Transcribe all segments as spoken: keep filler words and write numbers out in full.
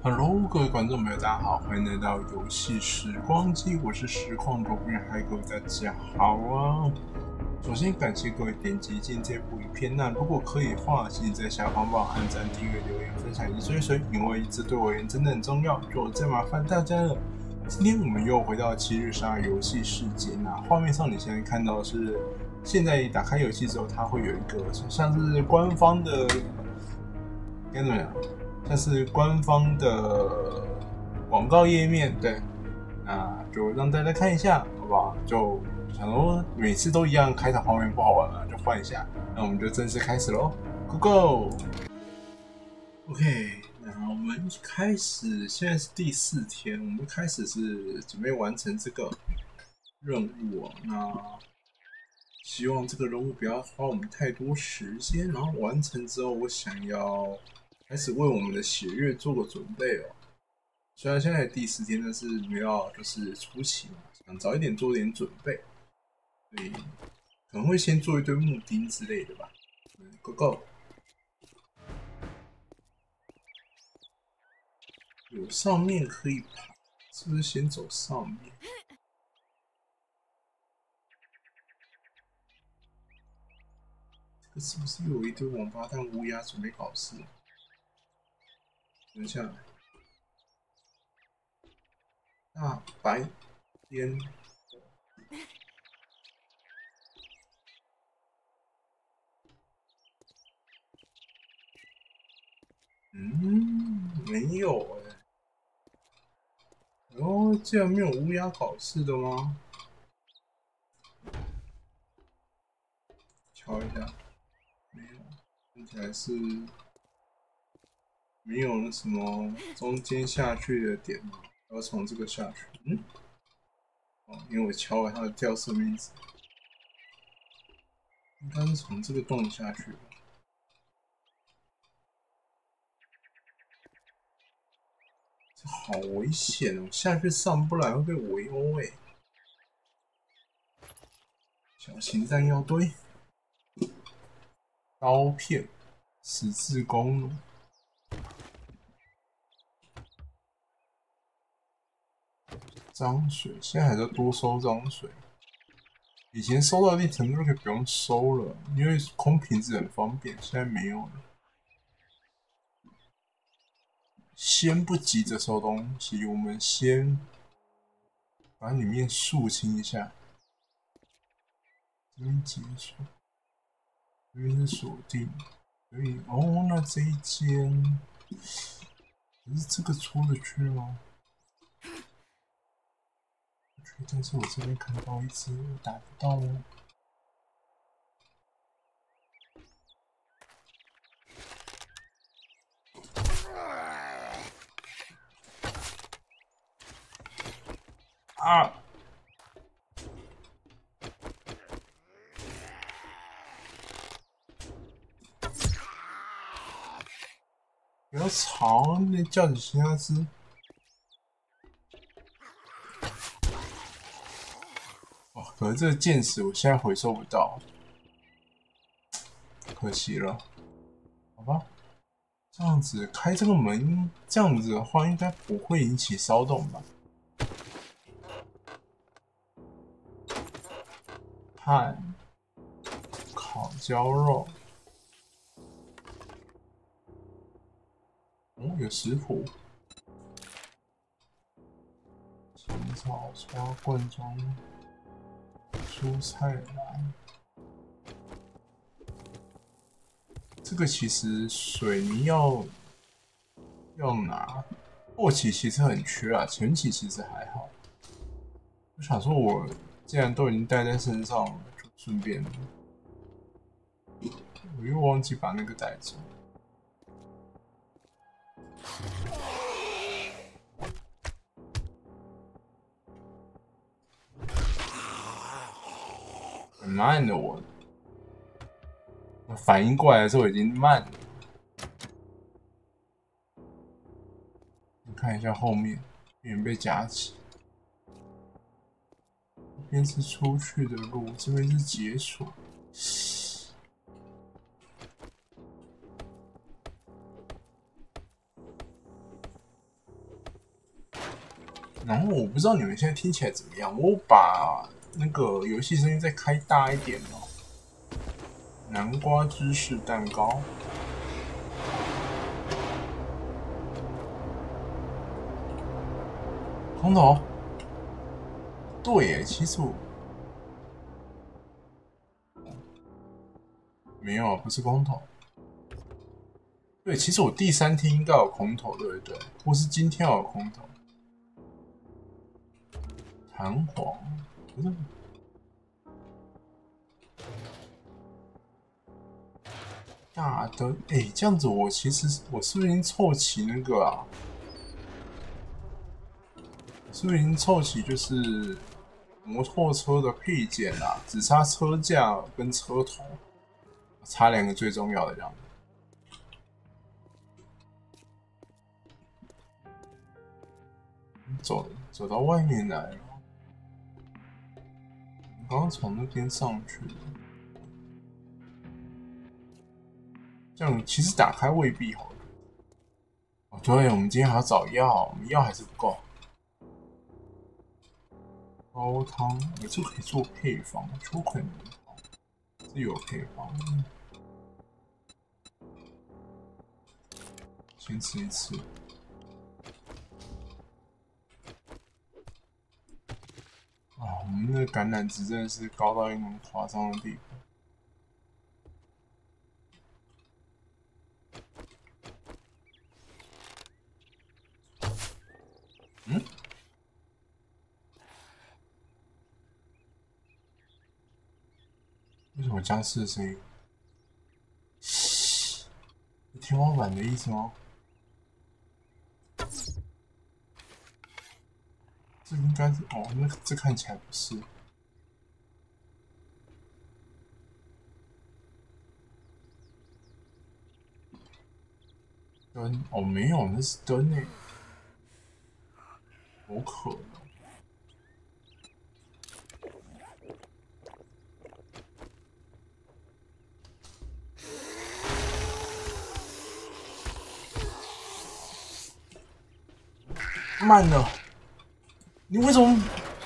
Hello，各位观众朋友，大家好，欢迎来到游戏时光机，我是实况主编海狗，大家好啊！首先感谢各位点击进这部影片，那如果可以的话，请在下方帮我按赞、订阅、留言、分享以及追随，因为这对我而言真的很重要，就再麻烦大家了。今天我们又回到七日杀游戏世界，那画面上你现在看到的是，现在打开游戏之后，它会有一个像是官方的，该怎么样？像是官方的广告页面，对，那就让大家看一下，好不好？就想说每次都一样，开场画面不好玩了，就换一下。那我们就正式开始喽 ，Go Go！OK， 那我们一开始，现在是第四天，我们开始是准备完成这个任务啊。那希望这个任务不要花我们太多时间，然后完成之后，我想要开始为我们的血月做个准备哦。虽然现在第四天，但是没有就是初期嘛，想早一点做点准备，所以可能会先做一堆木钉之类的吧。Go Go！ 有上面可以爬，是不是先走上面？这个是不是有一堆王八蛋乌鸦准备搞事？等一下。大白天，嗯，没有哎、欸。哦，竟然没有乌鸦搞事的吗？瞧一下，没有，看起来是没有那什么中间下去的点嘛，要从这个下去。嗯，哦，因为我敲了它的掉色面值，应该是从这个洞下去吧。这好危险哦，下去上不来会被围殴哎！小型弹药堆，刀片，十字弓弩。脏水，现在还在多收脏水。以前收到一定程度就可以不用收了，因为空瓶子很方便，现在没有了。先不急着收东西，我们先把里面肃清一下。这边结束，这边是锁定，所以哦，那这一间，可是这个出得去吗？但是我这边看到一只，我打不到哦。啊！不要吵，那叫你其他只。哦，可是这个箭矢我现在回收不到，可惜了。好吧，这样子开这个门，这样子的话应该不会引起骚动吧？汉烤焦肉，哦，有食谱。青草花罐装蔬菜篮。这个其实水泥要要拿，后期其实很缺啊，前期其实还好。我想说，我既然都已经带在身上了，就顺便，我又忘记把那个带走。很慢的我，我反应过来的时候已经慢了。你看一下后面，有点被夹起。这边是出去的路，这边是解锁。 然后我不知道你们现在听起来怎么样，我把那个游戏声音再开大一点哦。南瓜芝士蛋糕。空投。对耶，其实我没有，不是空投。对，其实我第三天应该有空投，对不对？或是今天有空投。弹簧，不是。大的，哎、欸，这样子我其实我是不是已经凑齐那个啊？是不是已经凑齐就是摩托车的配件啦？只差车架跟车头，差两个最重要的这样。走走到外面来了，刚刚从那边上去的。这样其实打开未必好。哦，对，我们今天还要找药，我们药还是不够。高汤，我这可以做配方，秋葵浓汤，这有配方。先吃一次。啊，我们的橄榄值真的是高到一种夸张的地步。嗯？为什么僵尸的声音？天花板的意思吗？这应该是哦，那这看起来不是。灯哦，没有，那是灯诶，好可能。慢了，你为什么？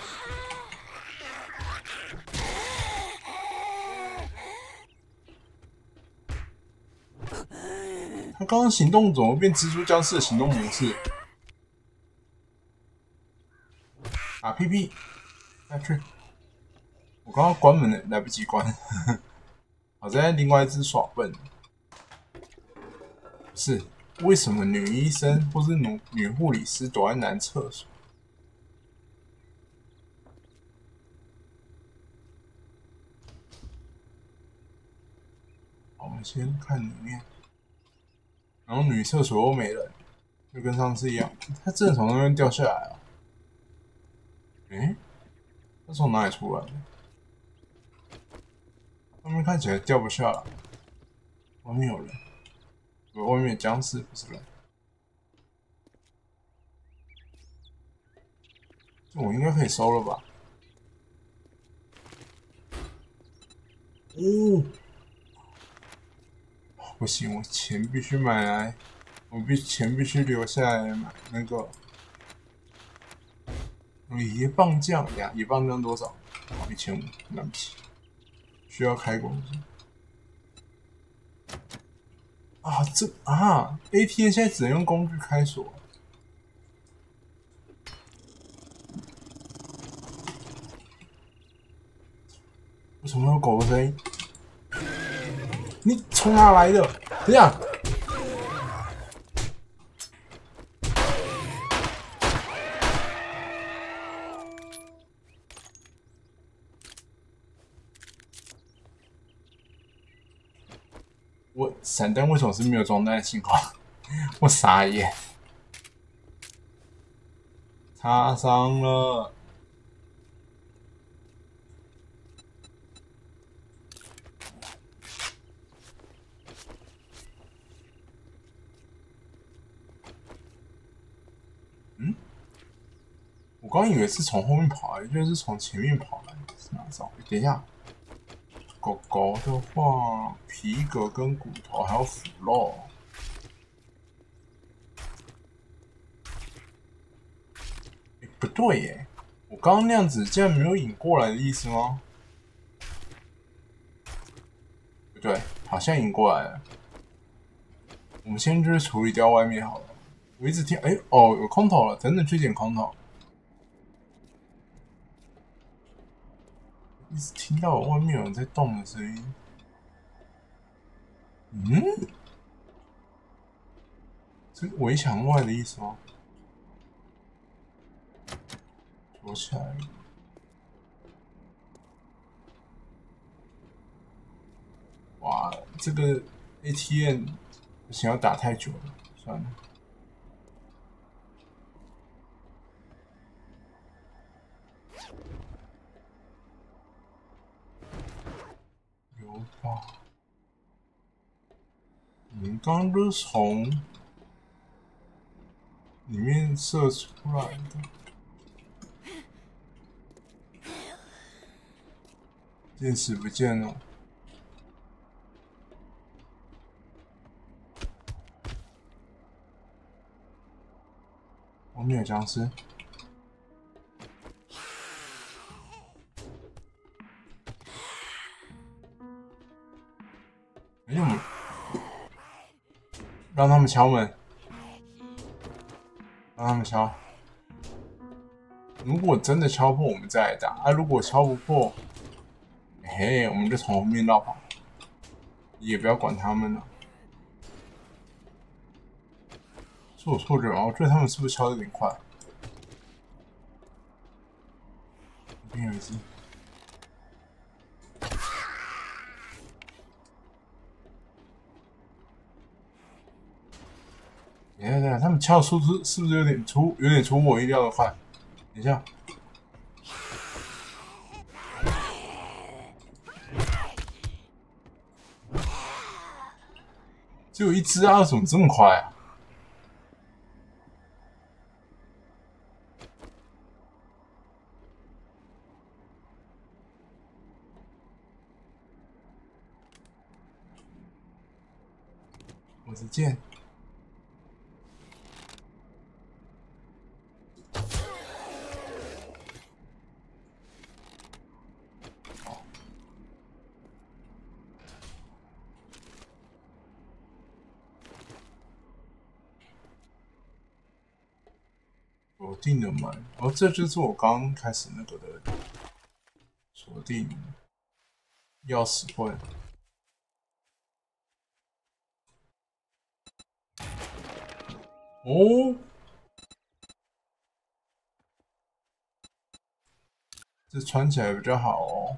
他刚刚行动怎么变蜘蛛僵尸的行动模式？啊屁屁，下去！我刚刚关门了，来不及关。好在另外一只耍笨。是，为什么女医生或是女女护理师躲在男厕所？好，我们先看里面。然后女厕所又没人，就跟上次一样，他真的从那边掉下来啊！诶，他从哪里出来的？外面看起来掉不下来，外面有人，外面有僵尸不是人。这我应该可以收了吧？哦，不行，我钱必须买来，我必钱必须留下来买那个。一磅酱呀，一磅酱多少？一千五，买不起。需要开工啊！这啊 ，A T M 现在只能用工具开锁。为什么有狗的声音？你从哪来的？等下。我闪弹为什么是没有装弹的情况？我傻眼，擦伤了。嗯，我刚以为是从后面跑来，就是从前面跑来，是哪招？等一下。狗狗的话，皮革跟骨头还有腐肉。 不对耶，我刚刚那样子竟然没有引过来的意思吗？不对，好像引过来了。我们先就是处理掉外面好了。我一直听，哎、欸、哦，有空投了，等等去捡空投。一直听到外面有人在动的声音。嗯？是围墙外的意思吗？躲起来了。哇，这个 A T M 想要打太久了，算了。有吧？你们刚刚都是从里面射出来的。电池不见了。外面有僵尸。哎呦！让他们敲门，让他们敲。如果真的敲破，我们再来打。啊，如果敲不破，嘿，我们就从后面绕跑，也不要管他们了。是我错觉吗？我觉得他们是不是敲的有点快？这边有一只。等一下，等一下，他们敲的速度是不是有点出有点出我意料的快？等一下。只有一只啊，怎么这么快啊？我是剑。锁定的门，哦，这就是我刚刚开始那个的锁定钥匙棍。哦，这穿起来比较好哦。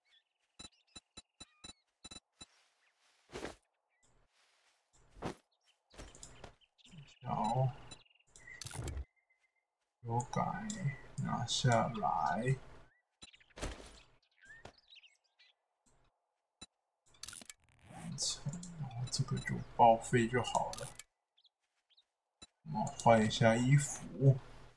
好，修改，拿下来。完成，然后这个就报废就好了。我们换一下衣服。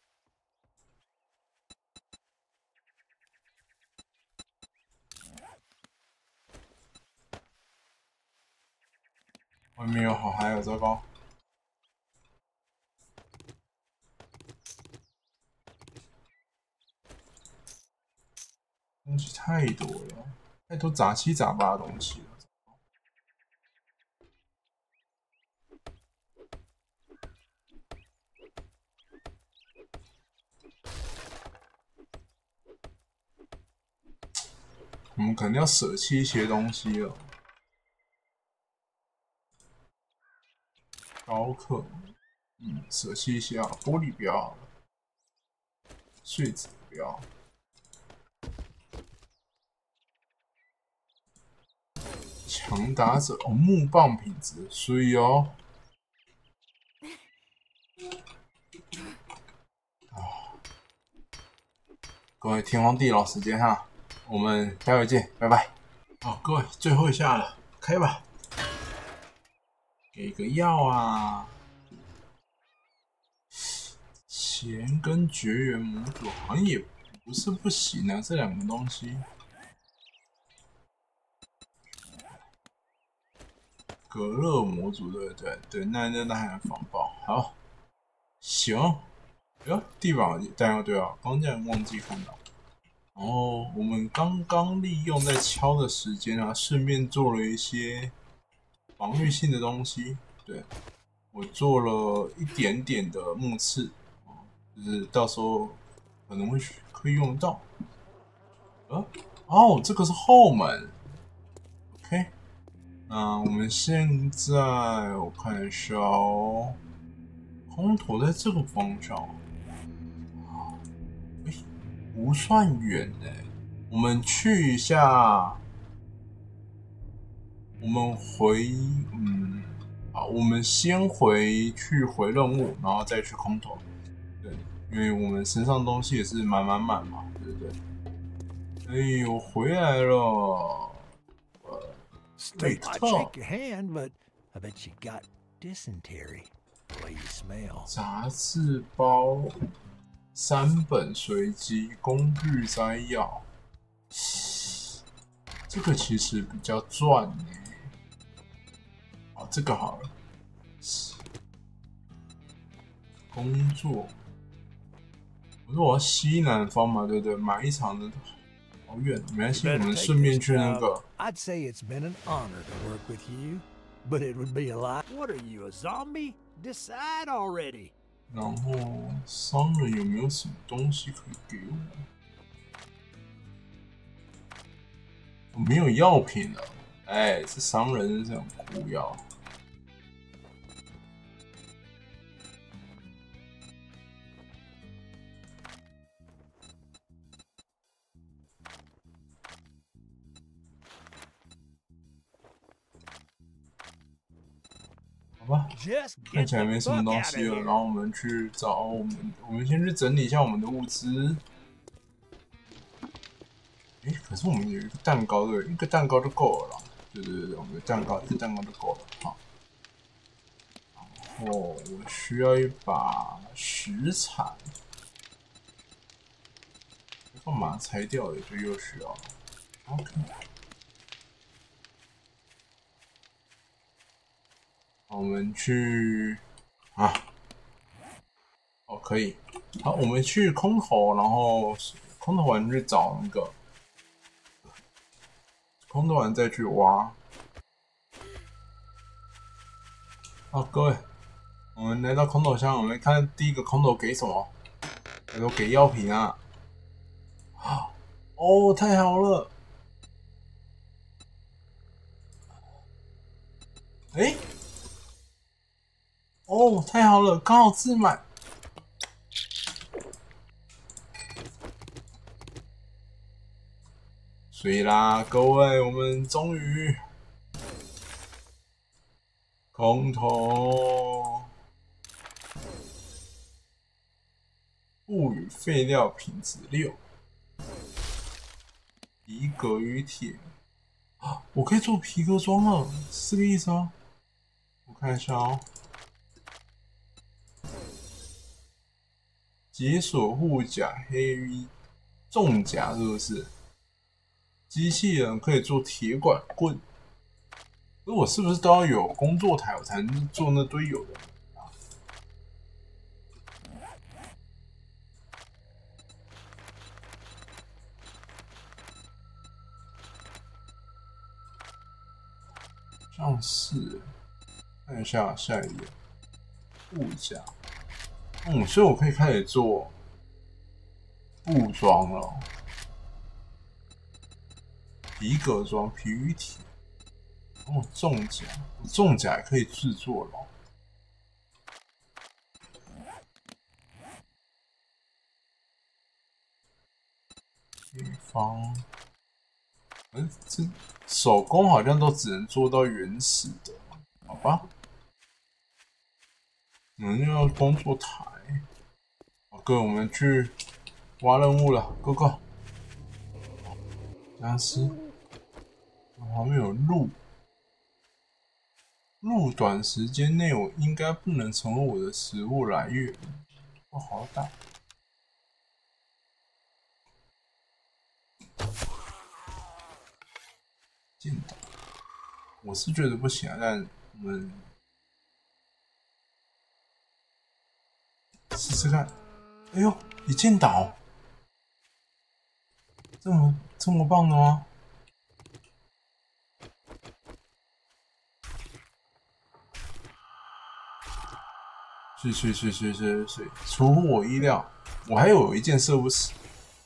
外面有好，还有糟糕。东西太多了，太多杂七杂八的东西了。我们可能要舍弃一些东西了。高克，嗯，舍弃一下，玻璃不要，碎纸不要。强打者哦，木棒品质，所以哦。啊，各位天荒地老时间哈，我们待会见，拜拜。好，各位最后一下了，开吧。给个药啊！钱跟绝缘模组好像也不是不行啊，这两个东西。隔热模组对对对，那那那还能防爆，好，行。 哟，地板弹药对啊，刚这样忘记看到。然后我们刚刚利用在敲的时间啊，顺便做了一些防御性的东西。对，我做了一点点的木刺，就是到时候可能会可以用到。呃，哦，这个是后门。OK， 那我们现在我看一下哦，空投在这个方向，哎，不算远哎。我们去一下，我们回，嗯，好，我们先回去回任务，然后再去空投。对，因为我们身上东西也是满满满嘛，对不对？哎，我回来了。雷 I'd 特 shake your hand, but I bet you got dysentery. The way you smell. 杂志包三本随机工具摘要，这个其实比较赚呢。哦，这个好了，工作。我说我要西南方嘛，对不对？买一场的好远，没关 You 系，我 better 们 take 顺便 this 去那 job. 个。 I'd say it's been an honor to work with you, but it would be a lot. What are you, a zombie? Decide already. 然后商人有没有什么东西可以给我？我没有药品了。哎，这商人是很苦药。好吧，看起来没什么东西了，然后我们去找我们，我们先去整理一下我们的物资。哎，可是我们有一个蛋糕，对，一个蛋糕就够了啦。对对对，我们的蛋糕，一个蛋糕就够了。好，然后我需要一把石铲，干嘛拆掉也就又需要了。OK。我们去啊，哦，可以。好，我们去空投，然后空投完去找那个，空投完再去挖。好，各位，我们来到空投箱，我们看第一个空投给什么？他说给药品啊。哦，太好了！哎，哦，太好了，刚好自满。所以啦，各位，我们终于空投物与废料品质六，皮革与铁啊，我可以做皮革装了，是这个意思吗？我看一下哦。解锁护甲黑衣重甲是不是？机器人可以做铁管棍，那我是不是都要有工作台，我才能做那堆有的？像是，看一下下一页，护甲。嗯，所以我可以开始做布装了，皮革装、皮与铁。哦，重甲，重甲也可以制作了。地方，嗯，这手工好像都只能做到原始的，好吧？我们要工作台。好，各位，我们去挖任务了 ，Go Go！僵尸，旁边有鹿。鹿短时间内我应该不能成为我的食物来源。哦，好大！剑打，我是觉得不行啊，但我们试试看。 哎呦，一键倒，这么这么棒的吗？是是是是是是，出乎我意料，我还有一件射不死。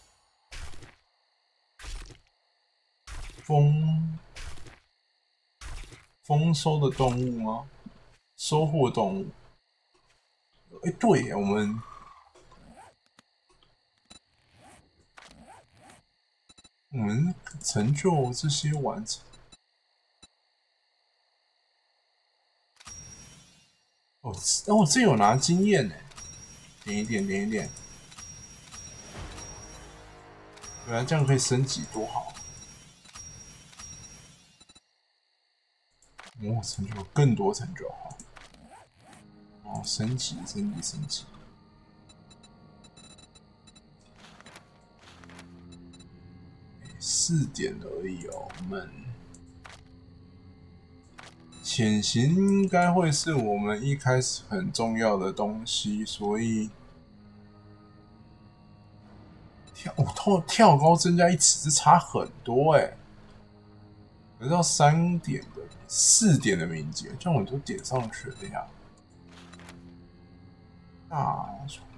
丰丰收的动物吗？收获动物。哎，对，我们我们成就这些完成。哦，那我这有拿经验呢，点一点，点一点。原来这样可以升级，多好！哦，成就更多成就好。哦，升级，升级，升级。四点而已哦，我们潜行应该会是我们一开始很重要的东西，所以跳哦跳跳高增加一尺是差很多哎、欸，得到三点的四点的敏捷，这样我都点上去了呀。大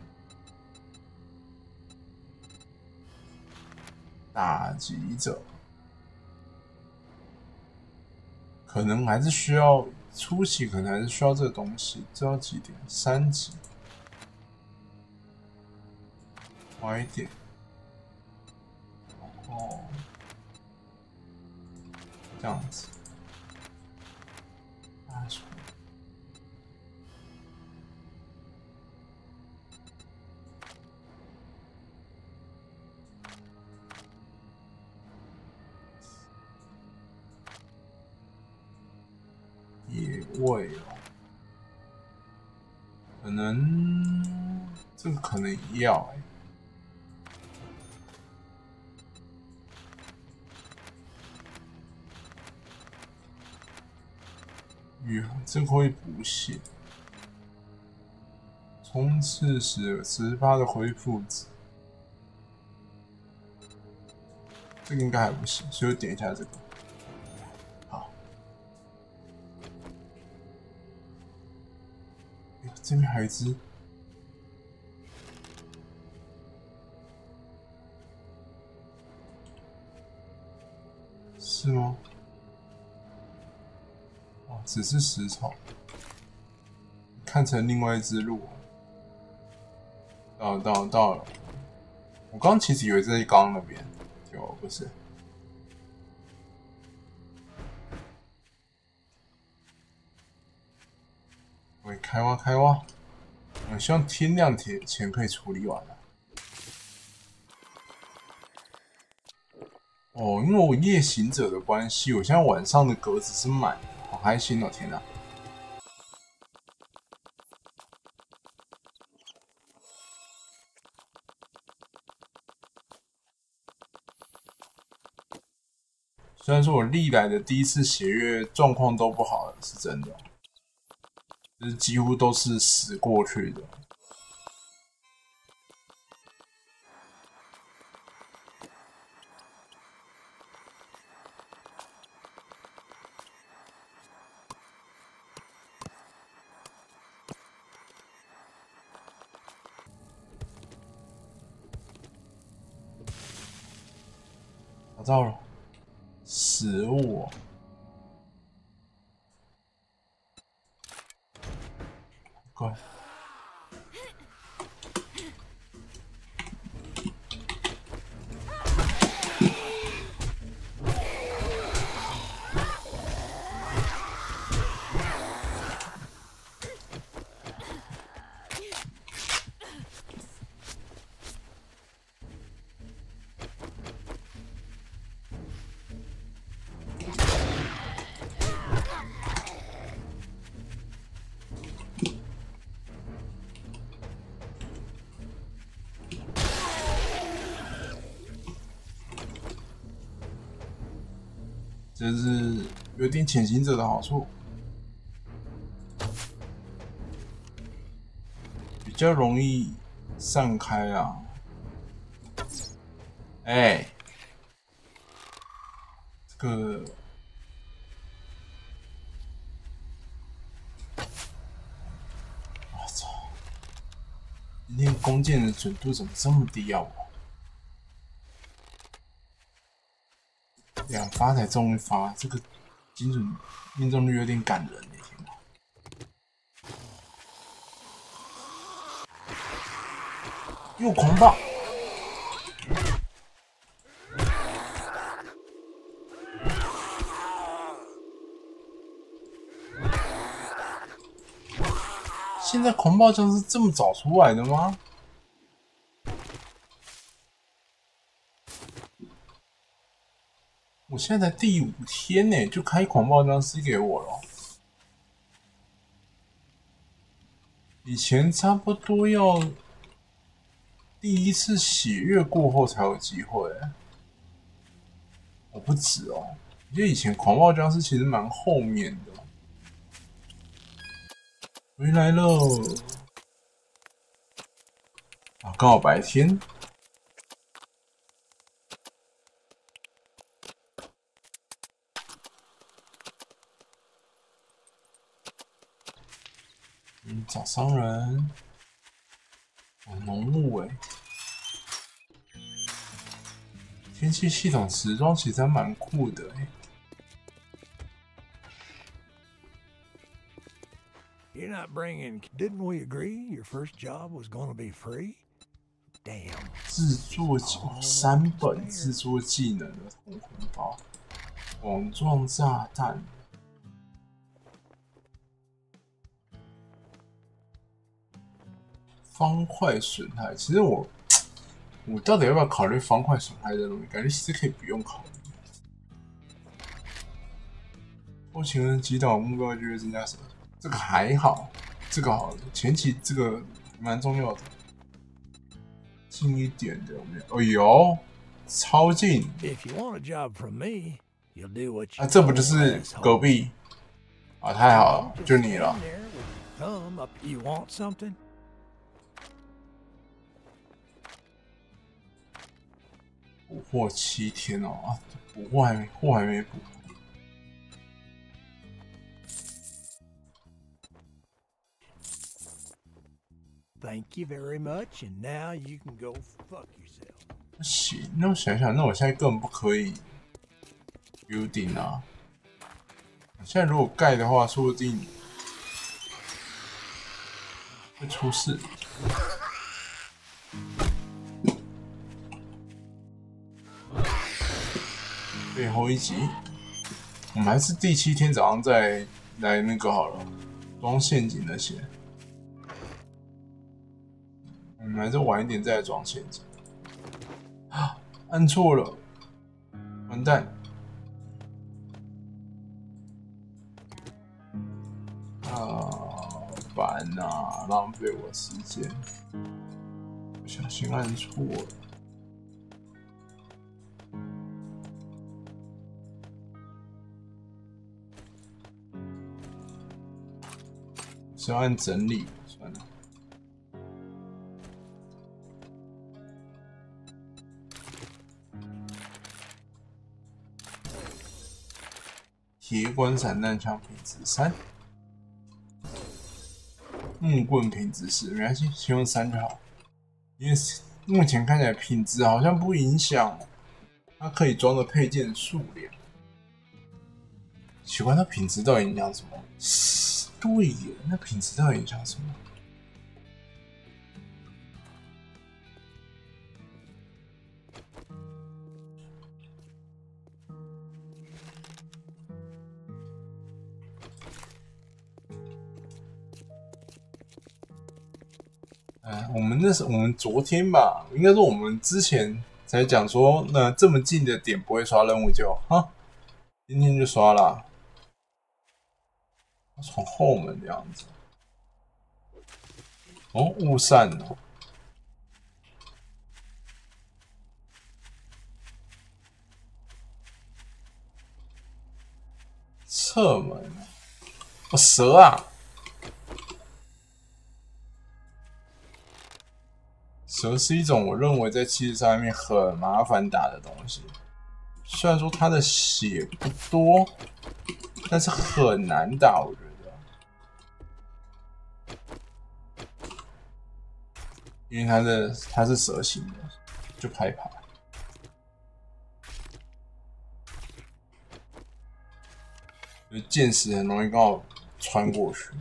打击者。可能还是需要初期，可能还是需要这个东西。这要几点？三级，快一点。哦，这样子。大锤。野味哦，可能这个可能要哎、欸。与这个会补血，冲刺时十八的恢复值，这个应该还不行，所以我点一下这个。好，哎，这边还有一只。是吗？哦，只是食草，看成另外一只鹿。到了，到了，到了！我刚其实以为在刚那边，结果不是。喂，开挖，开挖！我希望天亮前可以处理完了。哦，因为我夜行者的关系，我现在晚上的格子是满的，好开心哦！天哪！虽然说我历来的第一次血月状况都不好了，是真的，就是几乎都是死过去的。找到了食物、哦，乖。这是有点潜行者的好处，比较容易散开啊！哎、欸，这个。 今天弓箭的准度怎么这么低啊？我两发才中一发，这个精准命中率有点感人耶！天哪！又狂暴！现在狂暴将是这么早出来的吗？我现在才第五天呢，就开狂暴僵尸给我了。以前差不多要第一次血月过后才有机会，我不止哦。我觉得以前狂暴僵尸其实蛮后面的。回来喽！啊，刚好白天。嗯，找商人。哦，农务哎。天气系统时装其实还蛮酷的哎。 You're not bringing. Didn't we agree your first job was going to be free? Damn. 制作三本制作技能的同红包，网状炸弹，方块损害。其实我，我到底要不要考虑方块损害这东西？感觉其实可以不用考虑。后勤跟击倒目标就会增加什么？ 这个还好，这个好，前期这个蛮重要的。近一点的有没有？哦有，超近。啊，这不就是隔壁？啊，太好了，就你了。补货七天哦，啊，补货还没，货还没补。 Thank you very much, and now you can go fuck yourself. 不行，那我想想，那我现在根本不可以 building 啊！现在如果盖的话，说不定会出事。最后一集，我们还是第七天早上再来那个好了，装陷阱那些。 我们还是晚一点再来装陷阱。啊，按错了，完蛋！啊，烦啊，浪费我时间，不小心按错了。是要按整理，算了。 铁管散弹枪品质三，木棍品质四，没关系，先用三就好。因为目前看起来品质好像不影响它可以装的配件数量。奇怪，它品质到底影响什么？对耶，那品质到底影响什么？呃，我们那是我们昨天吧，应该说我们之前才讲说，那这么近的点不会刷任务就哈，今天就刷啦。从后门这样子。哦，雾散了。侧门。哦，蛇啊！ 蛇是一种我认为在七十上面很麻烦打的东西，虽然说它的血不多，但是很难打，我觉得，因为它的它是蛇形的，就害怕。剑矢很容易刚好穿过去。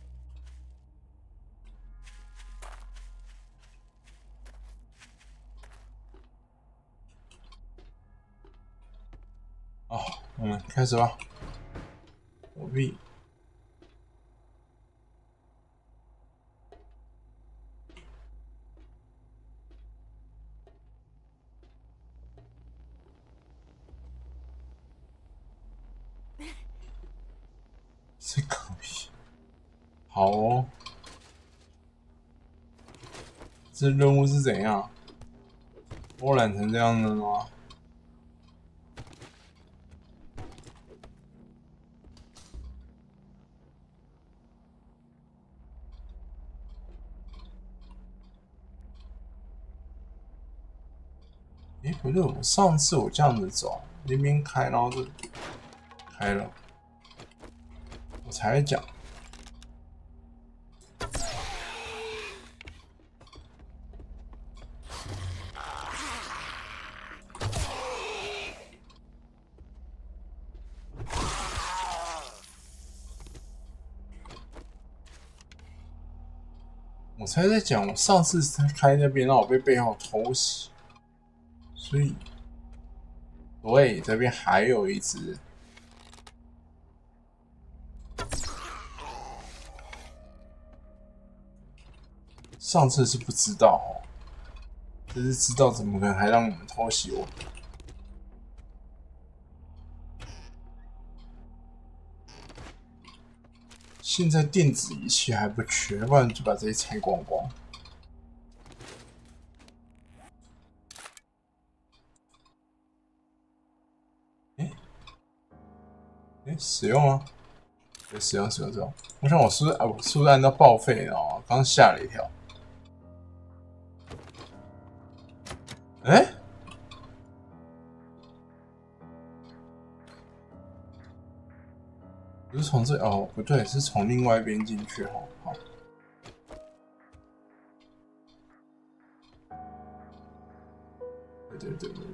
哦，我们开始吧。躲避。这可以。好哦。这任务是怎样？我染成这样的吗？哎，不对，我上次我这样子走，那边开，然后就开了，我才讲。我才在讲，我上次开那边让我被背后偷袭，所以，对，这边还有一只。上次是不知道哦，这次知道怎么可能还让我们偷袭我？现在电子仪器还不缺，不然就把这些拆光光。哎，哎，使用吗？对，使用使用使用。我想我是不是啊？我是不是按到报废了啊？刚吓了一跳。哎，不是从这哦，不对，是从另外一边进去哦。好。对对对对。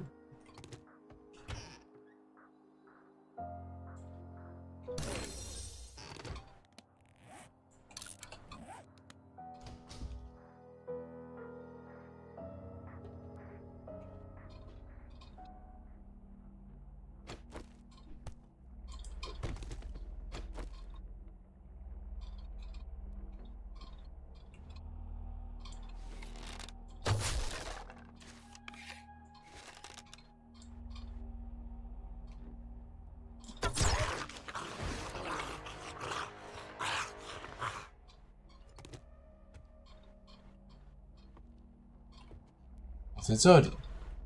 在这里。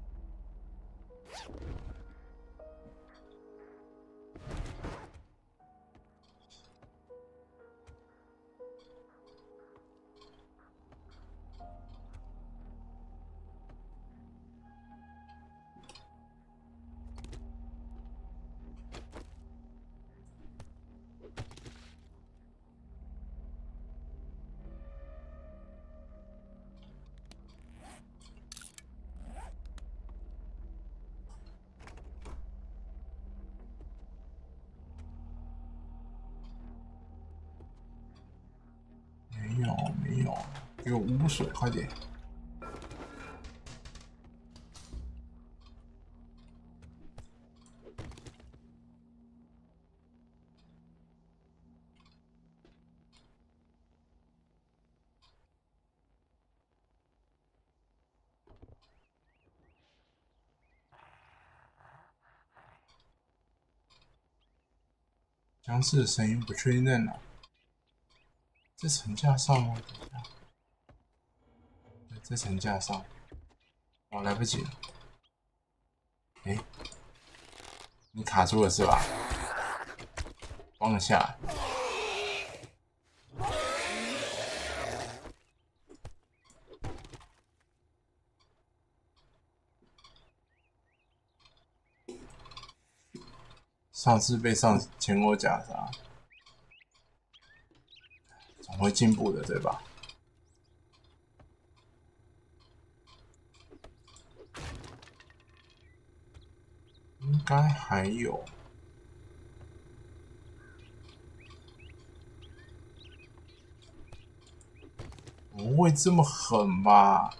没有没有，给我污水，快点！僵尸的声音不确定在哪，在层架上吗？等一下，对，在层架上。哦，来不及了。哎，你卡住了是吧？帮我下来。 上次被上前欧夹杀，总会进步的，对吧？应该还有。不会这么狠吧？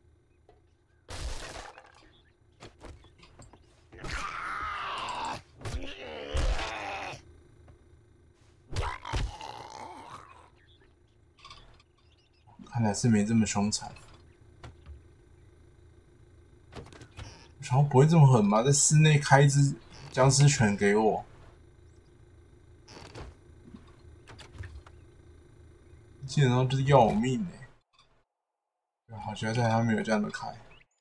看来是没这么凶残。我想不会这么狠吧？在室内开一只僵尸犬给我，基本上就是要我命哎、欸！好像在他没有这样的开。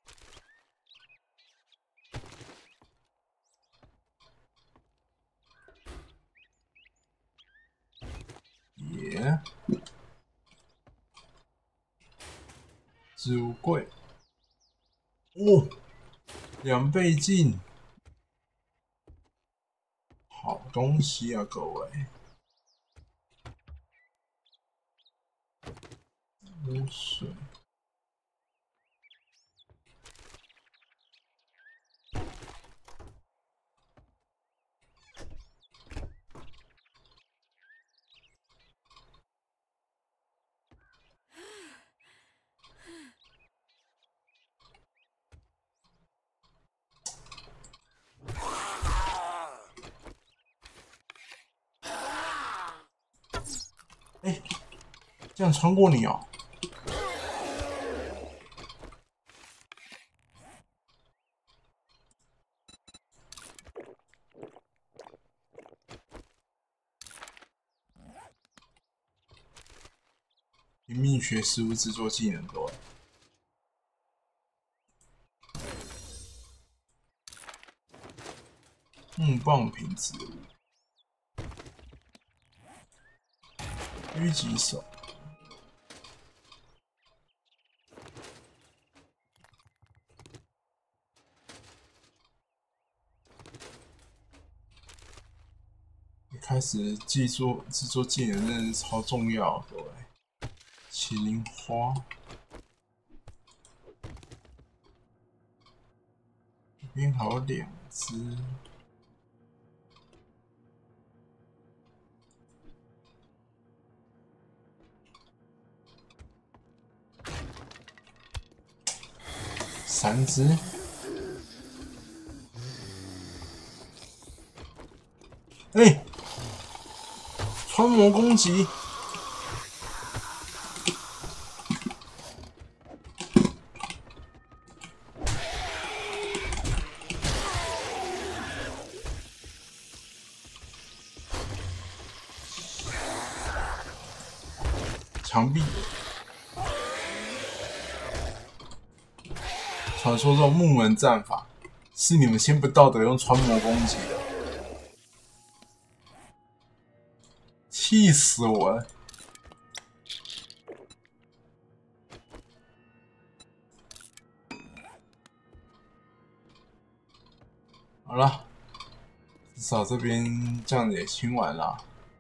耶！置物柜。哦，两倍镜，好东西啊，各位。污水。哎、欸，这样穿过你哦。拼命学食物制作技能多。木棒瓶植物。狙击手。一开始制作制作技能真的是超重要，各位。麒麟花。这边还有两只。三只。哎、欸，穿模攻击。墙壁。传说中木门战法是你们先不道德用穿模攻击的，气死我了！好了，至少这边这样子也清完了。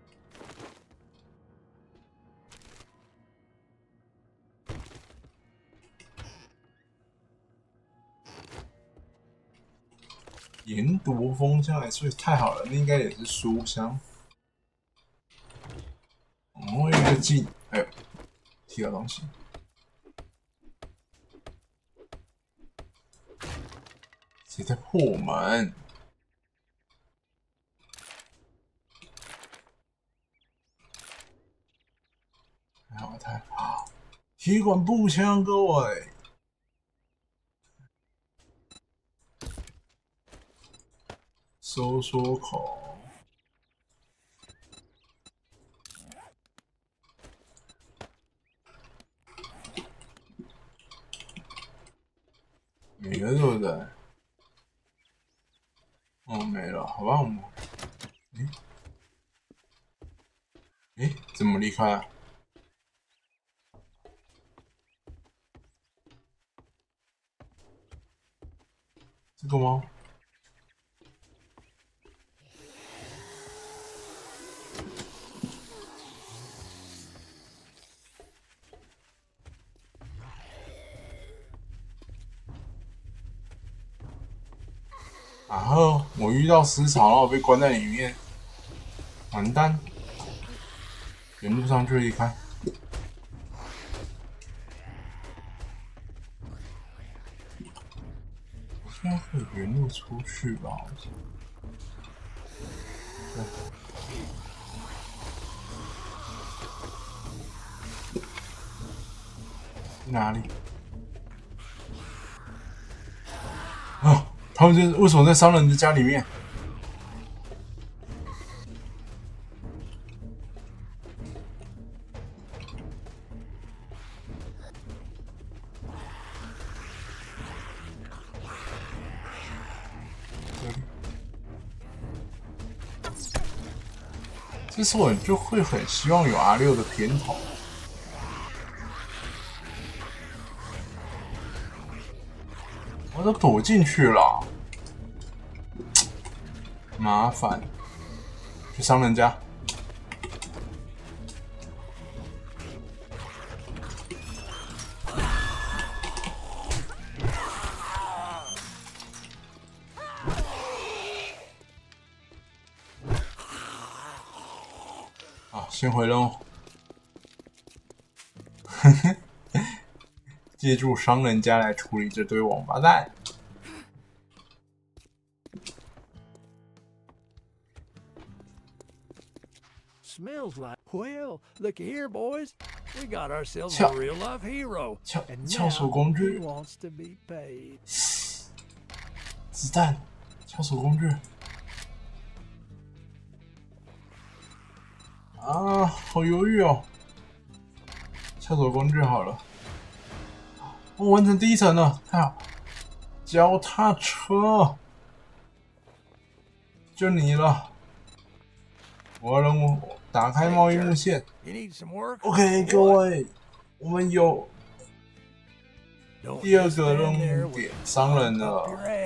研读风箱，所以太好了，那应该也是书箱。哦，有一个镜，哎呦，踢到东西。谁在破门？还好太好，提管步枪，各位。搜索口。没了，对不对？哦，没了，好吧，我们。诶诶，怎么离开啊？这个吗？ 然后我遇到尸潮，然后我被关在里面，完蛋！原路上就离开。应该可以原路出去吧？对。哪里？啊！他们这为什么在商人的家里面？这时候我就会很希望有 R 六的片头。我都躲进去了，麻烦。去商人家。好，先回喽。借助商人家来处理这堆王八蛋。 Smells like well, look here, boys. We got ourselves a real life hero, and now he wants to be paid. 子弹，撬锁工具。啊，好犹豫哦。撬锁工具好了。我完成第一层了，太好！脚踏车，就你了。我要任务打开贸易路线。OK， 各位，我们有第二个任务点，商人了。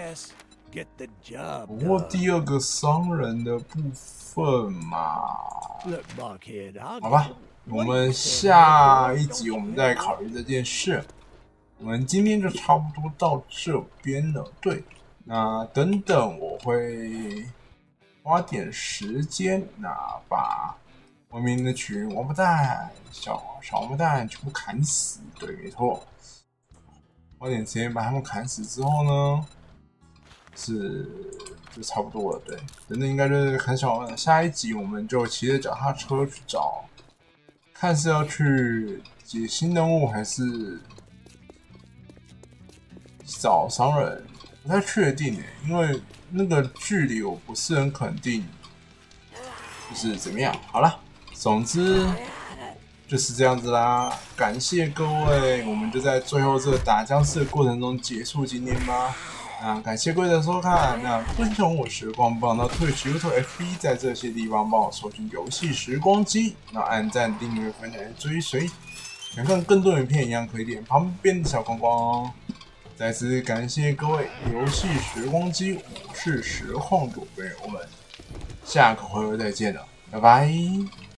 不过第二个商人的部分嘛，好吧，我们下一集我们再考虑这件事。我们今天就差不多到这边了。对，那等等我会花点时间，那把文明的群王八蛋、小小王八蛋全部砍死。对，没错。花点时间把他们砍死之后呢，是就差不多了。对，等等应该就是很小。下一集我们就骑着脚踏车去找，看是要去解新任务还是找商人，不太确定诶，因为那个距离我不是很肯定，就是怎么样。好了，总之就是这样子啦。感谢各位，我们就在最后这个打僵尸的过程中结束今天吧。那感谢各位的收看。那分享我时光帮到 Twitch、YouTube、F B， 在这些地方帮我搜寻游戏时光机，那按赞、订阅、分享、追随。想看更多影片一样可以点旁边的小光光哦。再次感谢各位，游戏时光机，我是实况主播，我们下个回合再见了，拜拜。